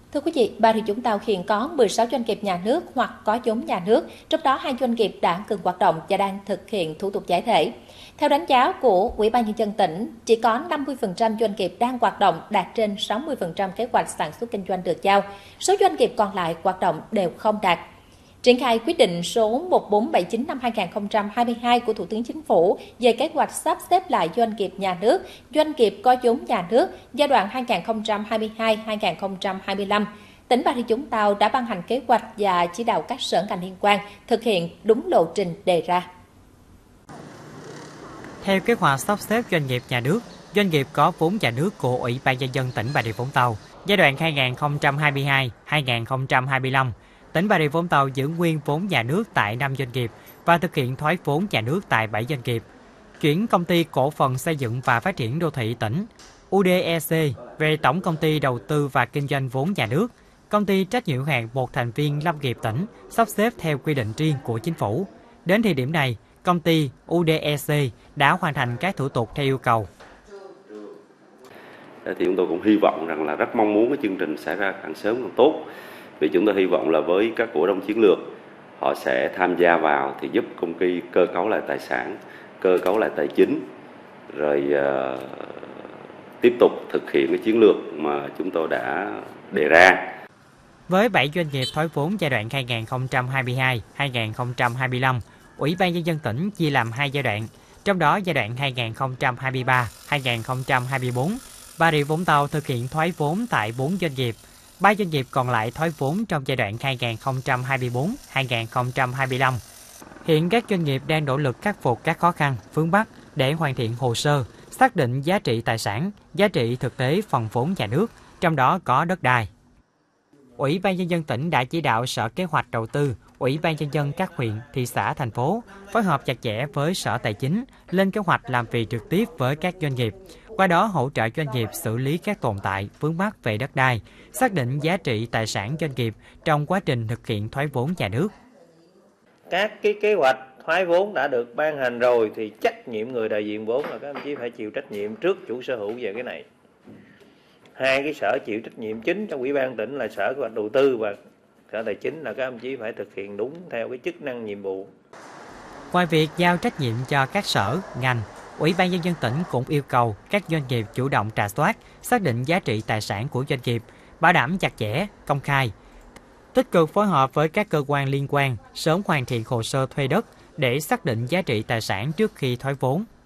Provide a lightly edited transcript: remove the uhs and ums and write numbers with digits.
Thưa quý vị, Bà Rịa Vũng Tàu hiện có 16 doanh nghiệp nhà nước hoặc có vốn nhà nước, trong đó 2 doanh nghiệp đã ngừng hoạt động và đang thực hiện thủ tục giải thể. Theo đánh giá của Ủy ban Nhân dân tỉnh, chỉ có 50% doanh nghiệp đang hoạt động đạt trên 60% kế hoạch sản xuất kinh doanh được giao. Số doanh nghiệp còn lại hoạt động đều không đạt. Triển khai quyết định số 1479 năm 2022 của Thủ tướng Chính phủ về kế hoạch sắp xếp lại doanh nghiệp nhà nước, doanh nghiệp có vốn nhà nước giai đoạn 2022-2025, tỉnh Bà Rịa Vũng Tàu đã ban hành kế hoạch và chỉ đạo các sở ngành liên quan thực hiện đúng lộ trình đề ra. Theo kế hoạch sắp xếp doanh nghiệp nhà nước, doanh nghiệp có vốn nhà nước của Ủy ban Nhân dân tỉnh Bà Rịa Vũng Tàu giai đoạn 2022-2025, tỉnh Bà Rịa Vũng Tàu giữ nguyên vốn nhà nước tại 5 doanh nghiệp và thực hiện thoái vốn nhà nước tại 7 doanh nghiệp. Chuyển Công ty Cổ phần Xây dựng và Phát triển Đô thị tỉnh UDEC về Tổng Công ty Đầu tư và Kinh doanh vốn nhà nước, Công ty trách nhiệm hữu hạn một thành viên lâm nghiệp tỉnh sắp xếp theo quy định riêng của Chính phủ. Đến thời điểm này, công ty UDEC đã hoàn thành các thủ tục theo yêu cầu. Thì chúng tôi cũng hy vọng rằng là rất mong muốn cái chương trình xảy ra càng sớm càng tốt. Vì chúng tôi hy vọng là với các cổ đông chiến lược, họ sẽ tham gia vào thì giúp công ty cơ cấu lại tài sản, cơ cấu lại tài chính, rồi tiếp tục thực hiện cái chiến lược mà chúng tôi đã đề ra. Với 7 doanh nghiệp thoái vốn giai đoạn 2022-2025, Ủy ban Nhân dân tỉnh chia làm 2 giai đoạn, trong đó giai đoạn 2023-2024, Bà Rịa Vũng Tàu thực hiện thoái vốn tại 4 doanh nghiệp, 3 doanh nghiệp còn lại thoái vốn trong giai đoạn 2024-2025. Hiện các doanh nghiệp đang nỗ lực khắc phục các khó khăn, vướng mắc để hoàn thiện hồ sơ, xác định giá trị tài sản, giá trị thực tế phần vốn nhà nước, trong đó có đất đai. Ủy ban Nhân dân tỉnh đã chỉ đạo Sở Kế hoạch Đầu tư, Ủy ban Nhân dân các huyện, thị xã, thành phố phối hợp chặt chẽ với Sở Tài chính, lên kế hoạch làm việc trực tiếp với các doanh nghiệp, qua đó hỗ trợ doanh nghiệp xử lý các tồn tại, vướng mắc về đất đai, xác định giá trị tài sản doanh nghiệp trong quá trình thực hiện thoái vốn nhà nước. Các cái kế hoạch thoái vốn đã được ban hành rồi thì trách nhiệm người đại diện vốn là các đồng chí phải chịu trách nhiệm trước chủ sở hữu về cái này. 2 cái sở chịu trách nhiệm chính trong Ủy ban tỉnh là Sở Kế hoạch Đầu tư và Sở Tài chính, là các đồng chí phải thực hiện đúng theo cái chức năng nhiệm vụ. Ngoài việc giao trách nhiệm cho các sở, ngành, Ủy ban Nhân dân tỉnh cũng yêu cầu các doanh nghiệp chủ động rà soát, xác định giá trị tài sản của doanh nghiệp, bảo đảm chặt chẽ, công khai, tích cực phối hợp với các cơ quan liên quan, sớm hoàn thiện hồ sơ thuê đất để xác định giá trị tài sản trước khi thoái vốn.